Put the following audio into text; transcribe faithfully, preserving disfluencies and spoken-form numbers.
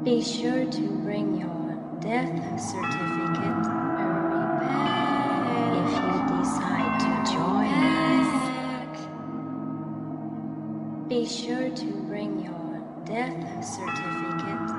Be sure to bring your death certificate if you decide to join us. Be sure to bring your death certificate